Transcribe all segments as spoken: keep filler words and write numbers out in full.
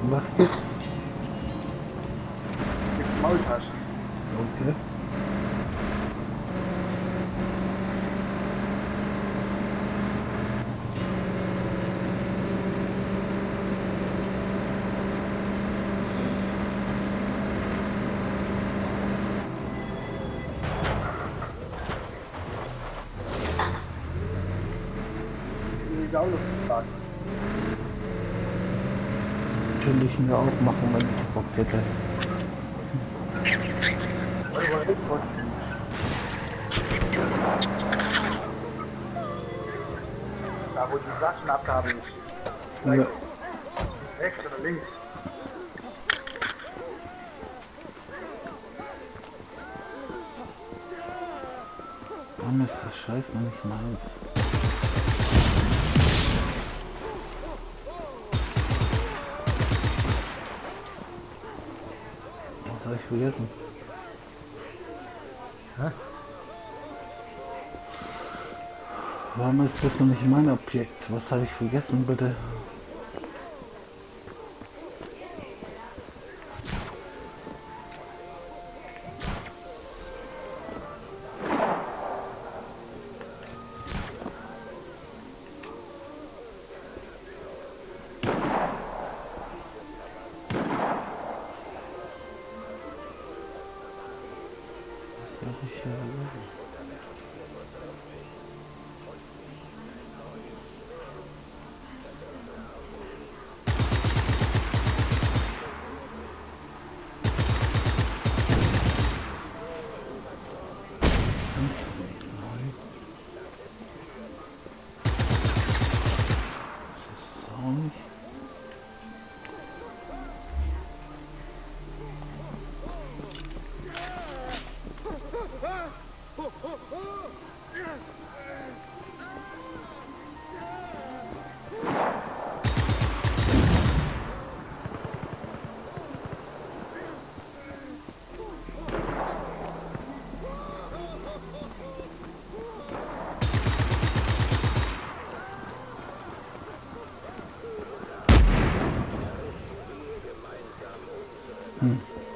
Was gibt's? Gibt's Maultaschen. Okay. Die Saulus-Frage. Könnte ich mir auch machen, wenn ich Bock hätte. Da wo die Flaschenabgabe ist. Ja. Rechts oder links? Warum ist das Scheiß noch nicht meins? Was habe ich vergessen? Hä? Warum ist das noch nicht mein Objekt? Was habe ich vergessen, bitte? Was habe ich hier vergessen? Hm.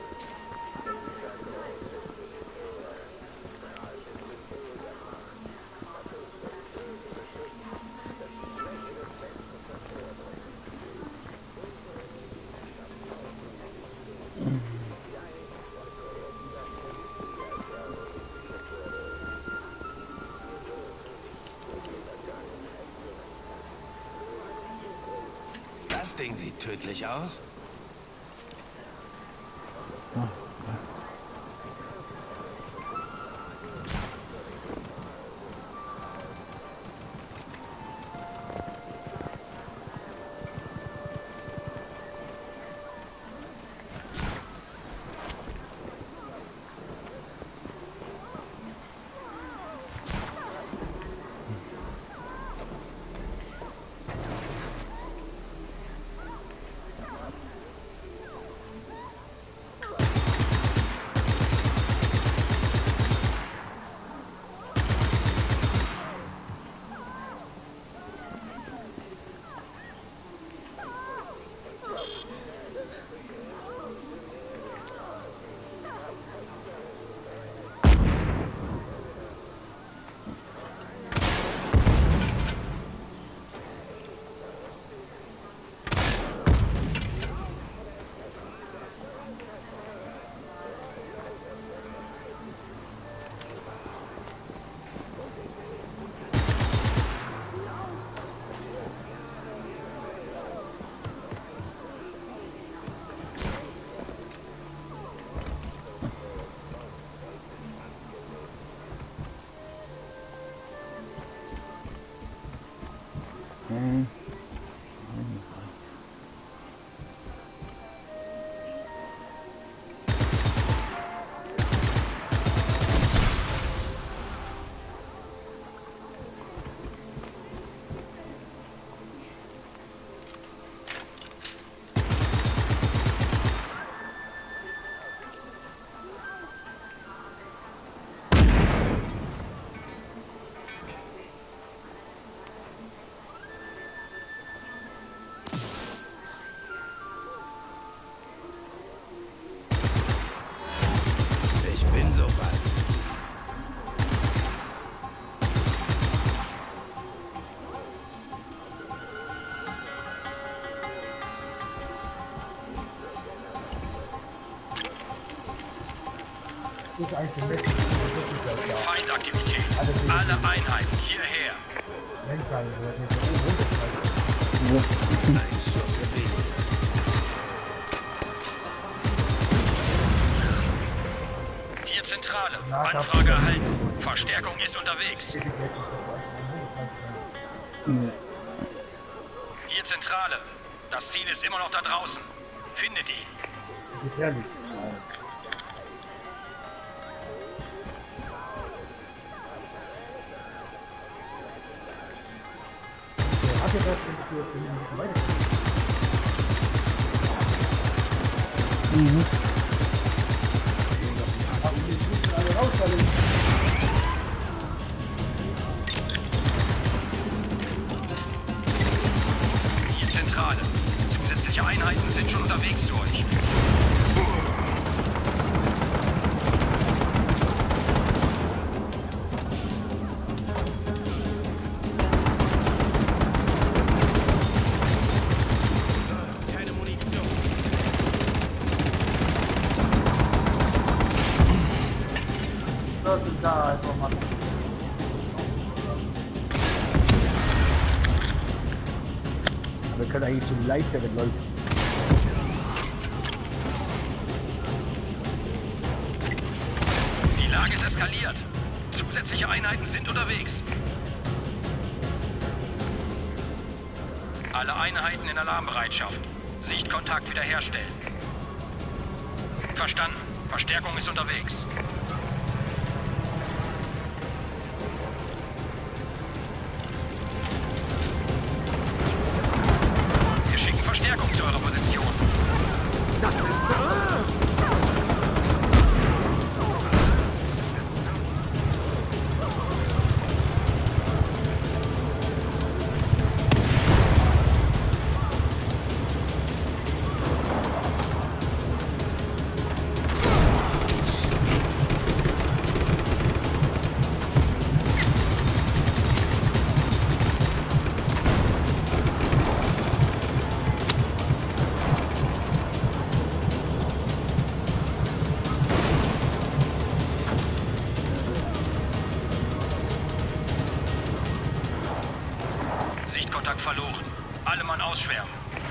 Das Ding sieht tödlich aus. ist eigentlich der Beste. Das ist ja Feindaktivität. Alle Einheiten hierher. Lenkzahlen, wo er nicht so runterfällt. Ein Schluck weniger. Hier Zentrale. Anfrage erhalten. Verstärkung ist unterwegs. Nee. Hier Zentrale. Das Ziel ist immer noch da draußen. Findet ihn. Gefährlich. Der hat ja das für den weiter. Mhm. Alle raus, alle. Hier Zentrale. Zusätzliche Einheiten sind schon unterwegs zu euch. Keine Munition. Das ist da einfach mal. Aber wir können eigentlich schon leichter, wenn läuft. Die Lage ist eskaliert. Zusätzliche Einheiten sind unterwegs. Alle Einheiten in Alarmbereitschaft. Sichtkontakt wiederherstellen. Verstanden. Verstärkung ist unterwegs. Wir schicken Verstärkung zu eurer Position. Das ist... Sichtkontakt verloren. Alle Mann ausschwärmen.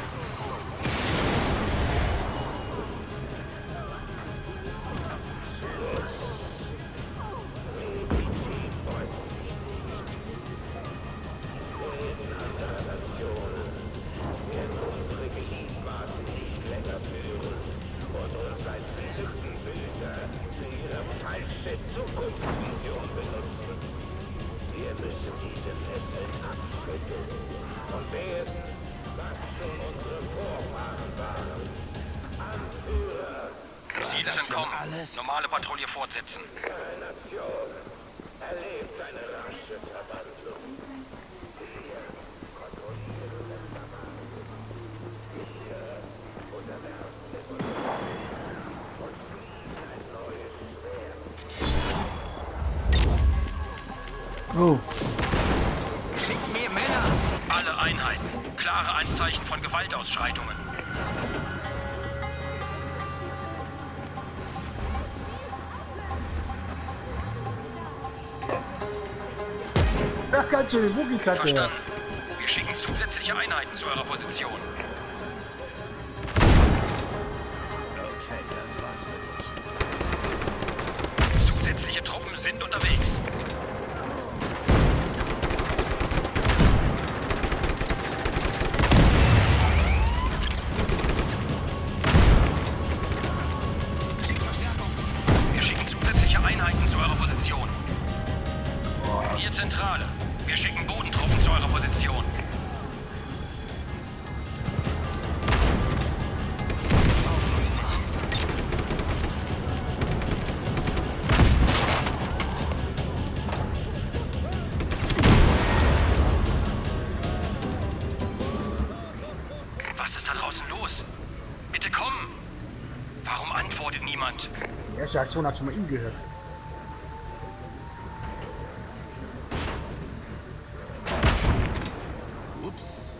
Ziel ist entkommen. alles? Normale Patrouille fortsetzen. Oh. Schickt mir Männer! Alle Einheiten. Klare Anzeichen von Gewaltausschreitungen. Das ist ganz schön, die Wookie-Kacke. Verstanden. Wir schicken zusätzliche Einheiten zu eurer Position. Okay, das war's für dich. Zusätzliche Truppen sind unterwegs. Schick Verstärkung! Wir schicken zusätzliche Einheiten zu eurer Position. Hier Zentrale. Wir schicken Bodentruppen zu eurer Position. Was ist da draußen los? Bitte kommen! Warum antwortet niemand? Die erste Aktion hat schon mal ihn gehört. Ups.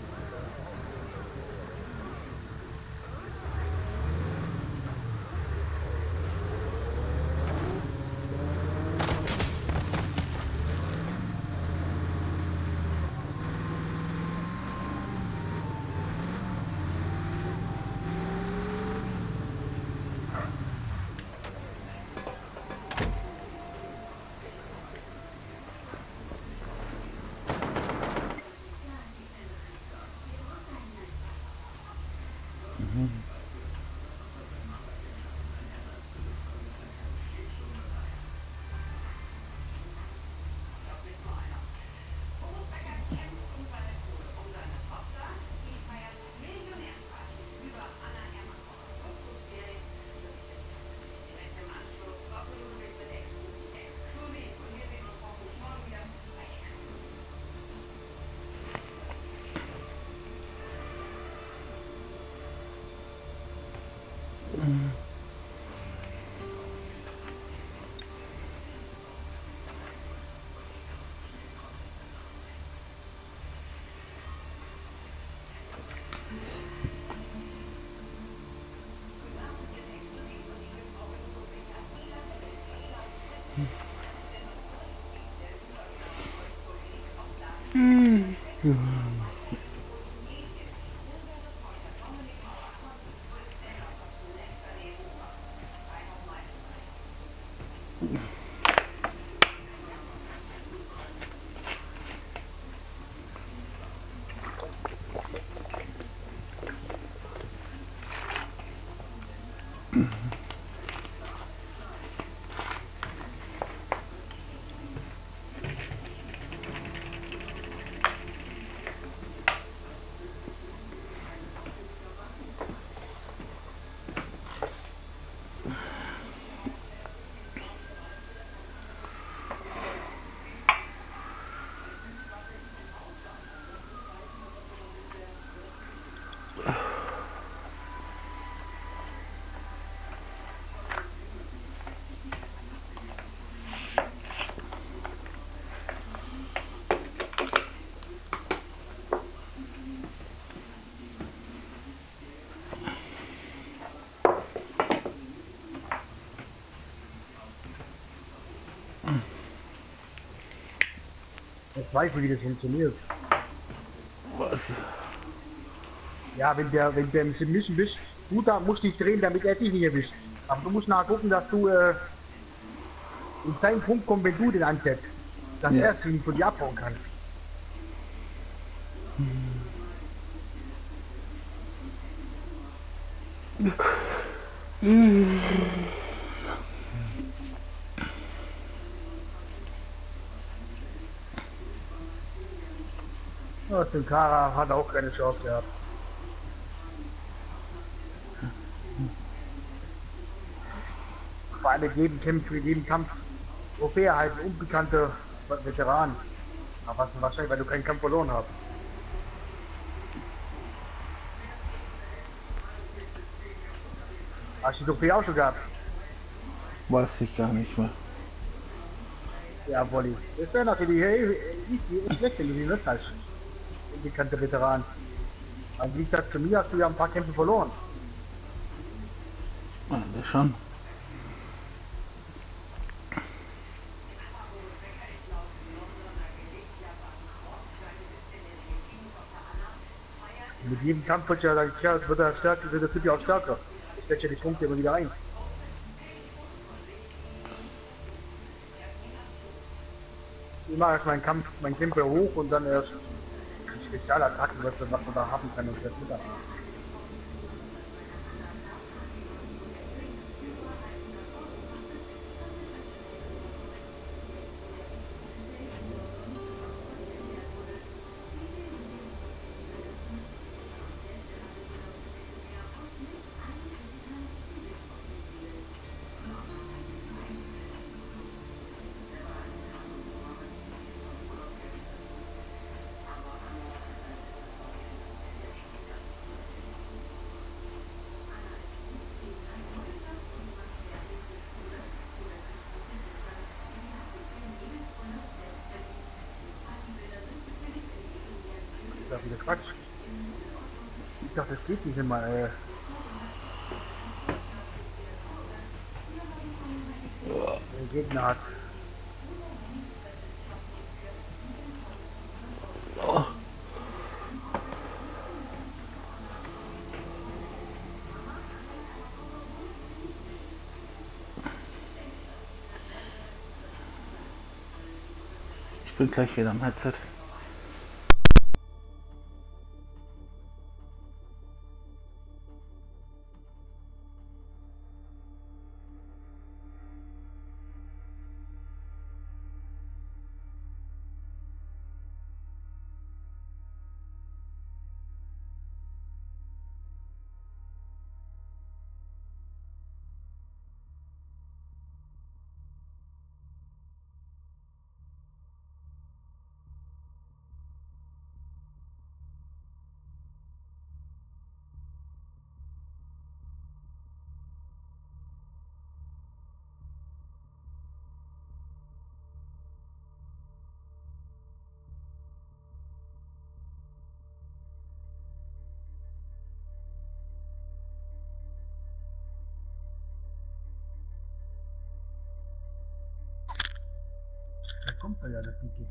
Jetzt weiß ich, wie das funktioniert. Was? Ja, wenn der, wenn der im Submission bist, du da musst dich drehen, damit er dich nicht erwischt. Aber du musst nachher gucken, dass du äh, in seinen Punkt kommst, wenn du den ansetzt. Dass Ja. er es von dir abhauen kann. Ja, den Kara hat auch keine Chance gehabt. Vor allem mit jedem Kampf, mit jedem Kampf, Trophäe halt ein unbekannter Veteran. Aber was wahrscheinlich, weil du keinen Kampf verloren hast. Hast du die Trophäe auch schon gehabt? Weiß ich gar nicht mehr. Ja, Wolli. Das wäre natürlich hey, easy und schlecht, wenn du die nicht hast. Unbekannter Veteran. Aber wie gesagt, zu mir hast du ja ein paar Kämpfe verloren. Ja, das schon. Mit jedem Kampf wird, ja, wird er stärker, wird der Typ ja auch stärker. Ich setze ja die Punkte immer wieder ein. Ich mache erst meinen Kampf, meinen Kämpfer hoch und dann erst die Spezialattacken, was, was man da haben kann und das mit. Das ist wieder Quatsch. Ich dachte, das geht nicht immer. Äh. Der Gegner hat. Oh. Ich bin gleich wieder am Headset. kommt er ja, das Dicke.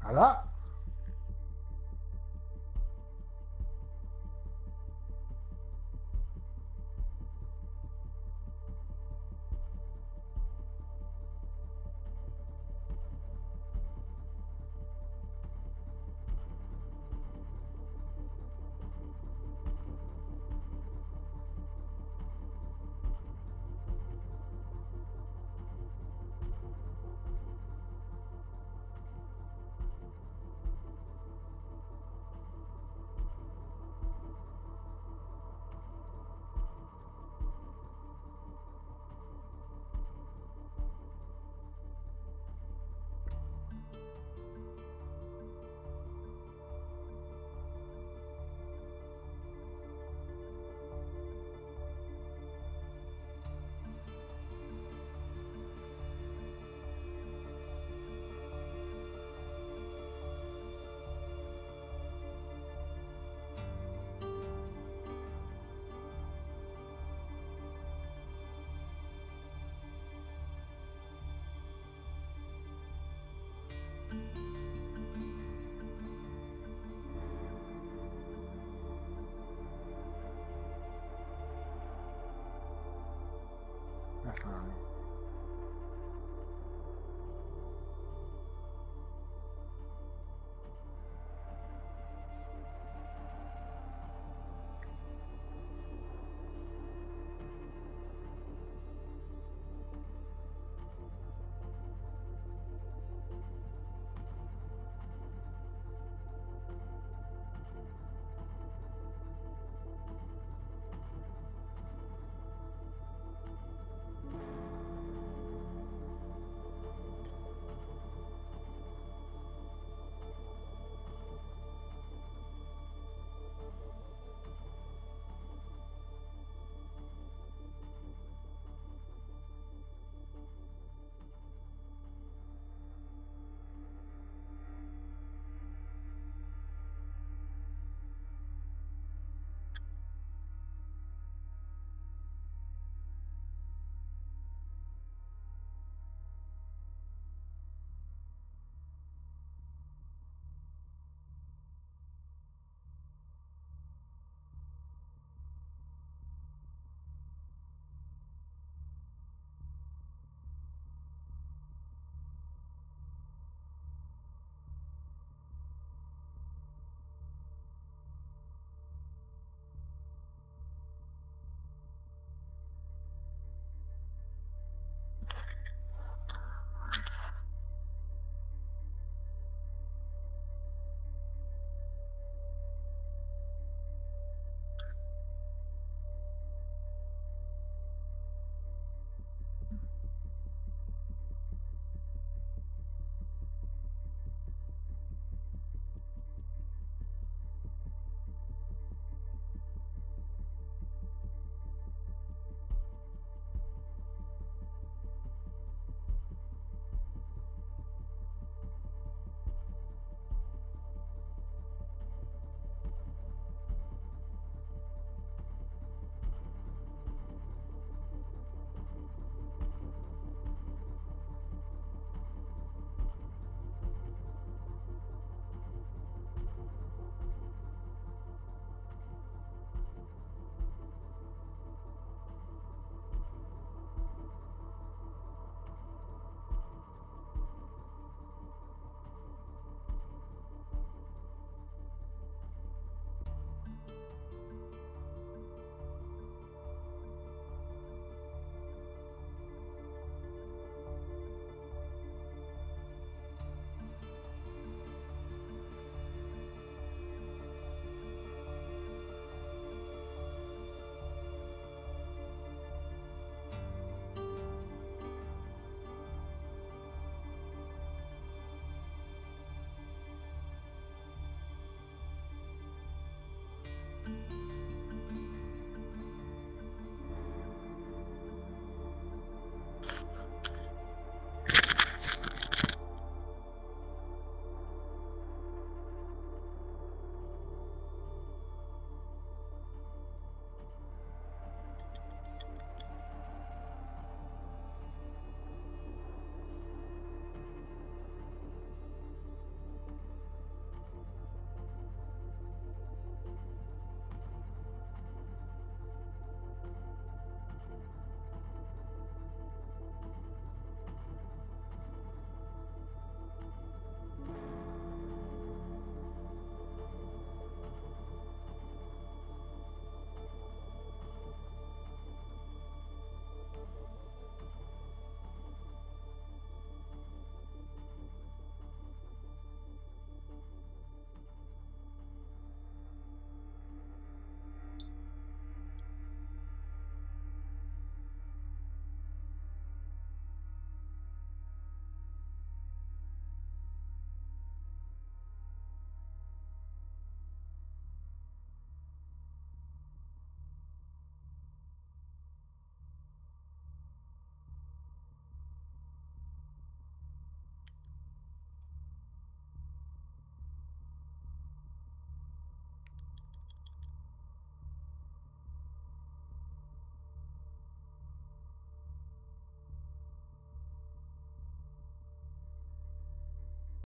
Allah.